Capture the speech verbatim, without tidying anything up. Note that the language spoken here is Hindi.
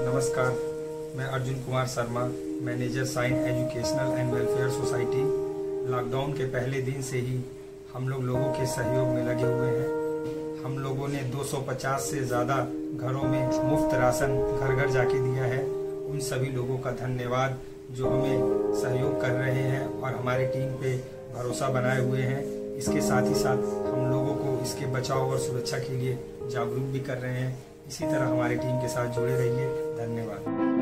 नमस्कार, मैं Arjun Kumar Sharma, manager sign educational and welfare society. Lockdown के पहले दिन से ही हम लोग लोगों के सहयोग में लगे हुए हैं। हम लोगों ने दो सौ पचास से ज़्यादा घरों में मुफ्त राशन घर घर जाके दिया है। उन सभी लोगों का धन्यवाद जो हमें सहयोग कर रहे हैं और हमारी टीम पे भरोसा बनाए हुए हैं। इसके साथ ही साथ हम लोगों को इसके बचाव और सुरक्षा के लिए जागरूक भी कर रहे हैं। इसी तरह हमारी टीम के साथ जुड़े रहिए। धन्यवाद।